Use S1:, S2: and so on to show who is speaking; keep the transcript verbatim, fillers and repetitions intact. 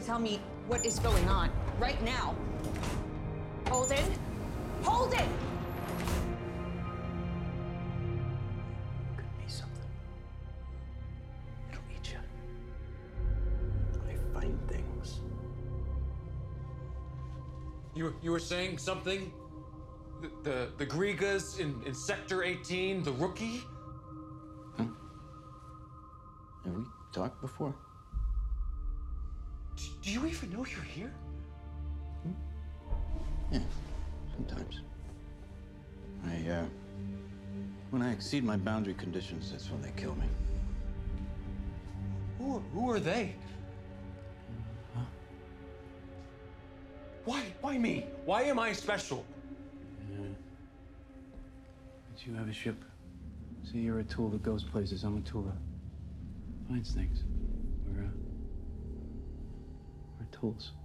S1: tell me what is going on right now. Holden? Holden!
S2: Could be something. It'll eat you. I find things.
S3: You were, you were saying something? The, the, the Grigas in, in Sector eighteen, the rookie?
S2: Huh? Have we talked before?
S3: Do, do you even know you're here?
S2: Hmm? Yeah, sometimes. I, uh... When I exceed my boundary conditions, that's when they kill me.
S3: Who, who are they?
S2: Huh?
S3: Why? Why me? Why am I special?
S2: Yeah. But you have a ship. See, you're a tool that goes places. I'm a tool that finds things. We're, uh... We're tools.